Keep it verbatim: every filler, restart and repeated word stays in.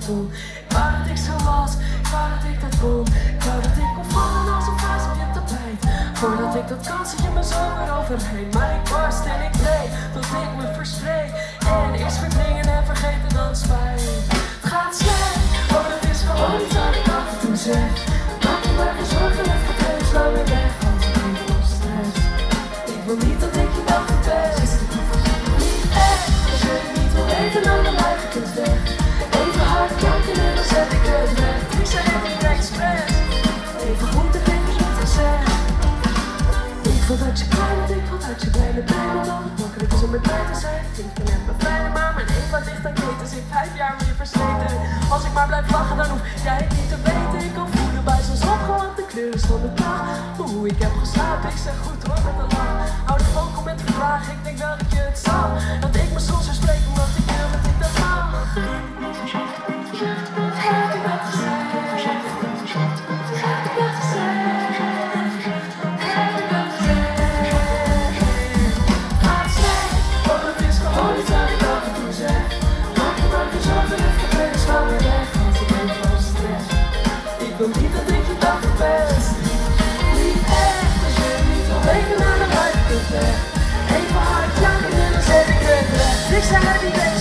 zon. Ik wou dat ik zo was, ik wou dat ik dat kon. Ik wou dat ik kon vallen als een vaas op je tapijt. Voordat ik dat kan zit je me zo weer overheen. Maar ik barst en ik deed tot ik me verspreek. En eerst verdringen en vergeten dan spijt. Het gaat slecht, oh dat is gewoon iets wat ik af en toe zeg. Maak je maar geen zorgen, het gaat heus wel weer weg. Want ik ben vol stress. Ik wil niet dat ik je dan verpest. Niet echt, als je het niet wil weten dan de lijf ik het weg. Even hard janken en dan zet ik het weg. Ik zeg het niet expres. Even goed en even niet gezegd. Ik wil dat je blij bent, ik wil dat je blij bent bij me. Dan het makkelijk is om met mij te zijn. Ik vind het net bevrijden, maar mijn eva ligt aan ketens. Ik vijf jaar weer versleten. Als ik maar blijf lachen, dan hoef jij het niet te weten. Ik kan voelen bij zonsopgang, want de kleuren van de dag. Oeh, ik heb geslapen, ik zeg goed hoor met een lach. Hou de focus met de vraag, ik denk wel dat je het zag. Dat ik me soms verspreek, omdat ik wil dat ik dat mag. Heb ik dat gezegd? Heb ik dat gezegd? Heb ik dat gezegd? Gaat slecht, want het is gewoon iets wat ik af en toe zeg. Maak je maar geen zorgen, het gaat weer snel weer weg. Want ik ben vol stress. Ik wil niet dat ik je dag verpest. Niet echt, als je niet wil weten, dan blijf ik het weg. Even hard janken en dan zet ik het weg. Ik zeg het niet echt.